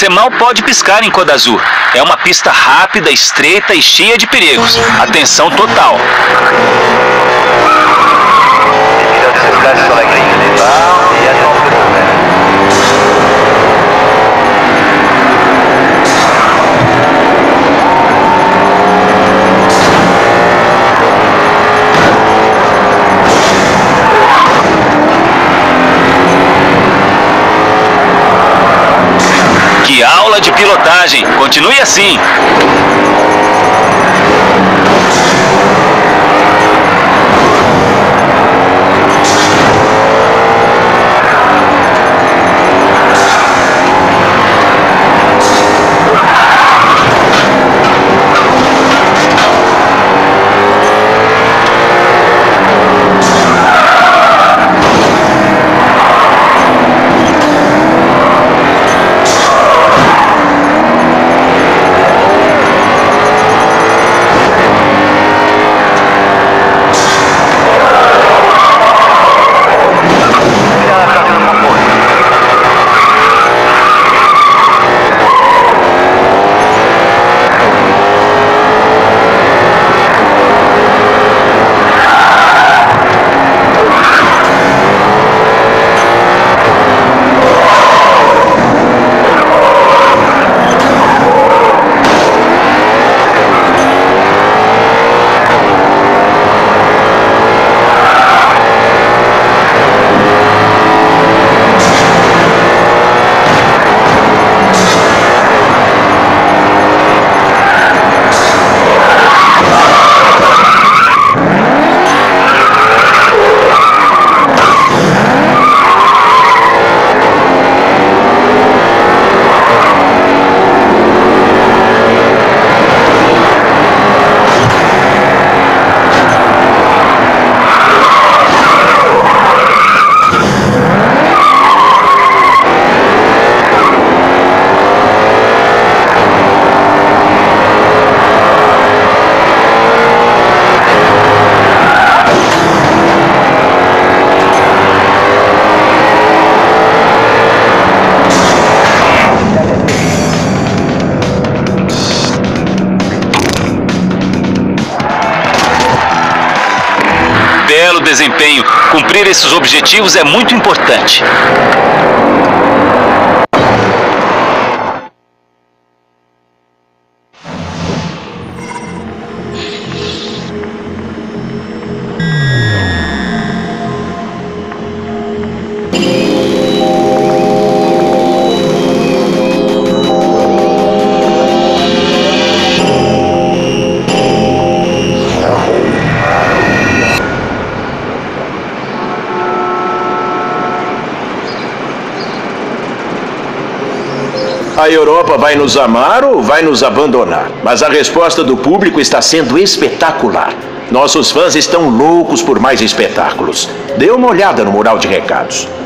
Você mal pode piscar em Kodazu. É uma pista rápida, estreita e cheia de perigos. Atenção total. Que aula de pilotagem! Continue assim! Belo desempenho. Cumprir esses objetivos é muito importante. A Europa vai nos amar ou vai nos abandonar? Mas a resposta do público está sendo espetacular. Nossos fãs estão loucos por mais espetáculos. Dê uma olhada no mural de recados.